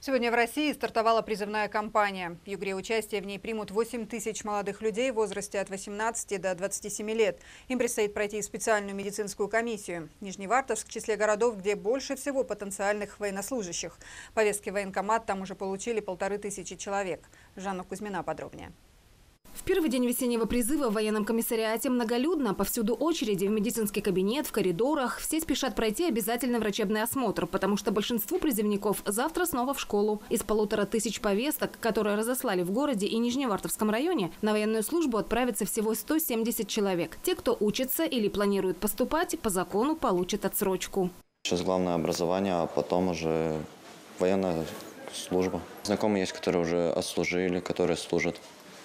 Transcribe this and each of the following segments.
Сегодня в России стартовала призывная кампания. В Югре участие в ней примут 8 тысяч молодых людей в возрасте от 18 до 27 лет. Им предстоит пройти специальную медицинскую комиссию. Нижневартовск в числе городов, где больше всего потенциальных военнослужащих. Повестки в военкомат там уже получили 1500 человек. Жанна Кузьмина подробнее. В первый день весеннего призыва в военном комиссариате многолюдно, повсюду очереди, в медицинский кабинет, в коридорах. Все спешат пройти обязательно врачебный осмотр, потому что большинству призывников завтра снова в школу. Из 1500 повесток, которые разослали в городе и Нижневартовском районе, на военную службу отправится всего 170 человек. Те, кто учится или планирует поступать, по закону получат отсрочку. Сейчас главное образование, а потом уже военная служба. Знакомые есть, которые уже отслужили, которые служат.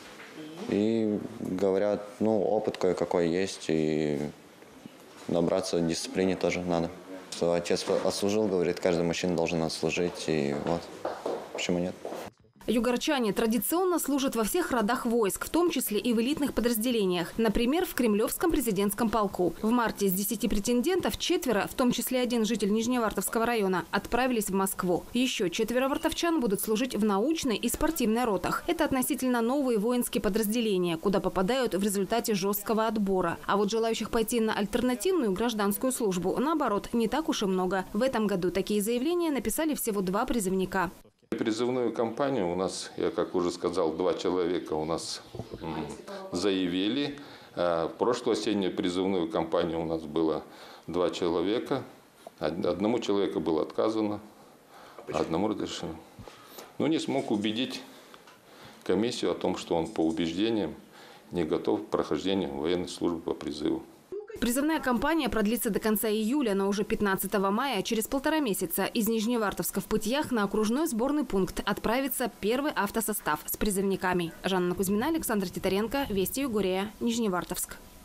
И говорят, опыт кое-какой есть, и набраться дисциплине тоже надо. Что отец отслужил, говорит, каждый мужчина должен отслужить, и вот, почему нет. Югорчане традиционно служат во всех родах войск, в том числе и в элитных подразделениях. Например, в Кремлевском президентском полку. В марте из 10 претендентов 4, в том числе 1 житель Нижневартовского района, отправились в Москву. Еще 4 вартовчан будут служить в научной и спортивной ротах. Это относительно новые воинские подразделения, куда попадают в результате жесткого отбора. А вот желающих пойти на альтернативную гражданскую службу, наоборот, не так уж и много. В этом году такие заявления написали всего 2 призывника. Призывную кампанию у нас, я как уже сказал, 2 человека у нас заявили. Прошлую осеннюю призывную кампанию у нас было 2 человека. Одному человеку было отказано, одному разрешено. Но не смог убедить комиссию о том, что он по убеждениям не готов к прохождению военной службы по призыву. Призывная кампания продлится до конца июля, но уже 15 мая, через 1,5 месяца, из Нижневартовска в Путьях на окружной сборный пункт отправится первый автосостав с призывниками. Жанна Кузьмина, Александр Титаренко, Вести Югорея, Нижневартовск.